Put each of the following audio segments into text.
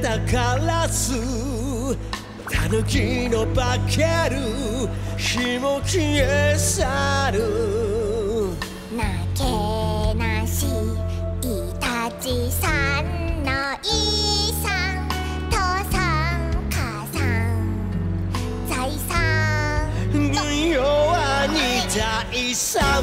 からず狸の化ける日も消え去るなけなしイタチさんの遺産父さん母さん財産分用は二財産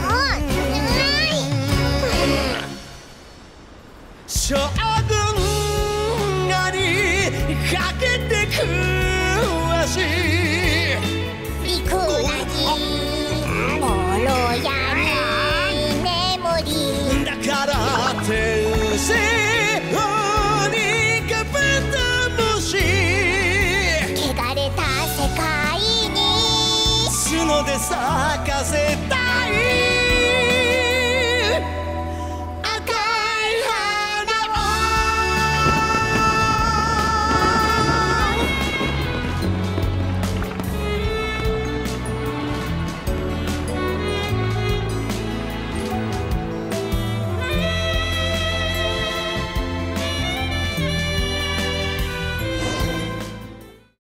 将軍がにかけてくわしいくらぎボロ屋に眠りだから天性にかべた虫汚れた世界に角で咲かせたい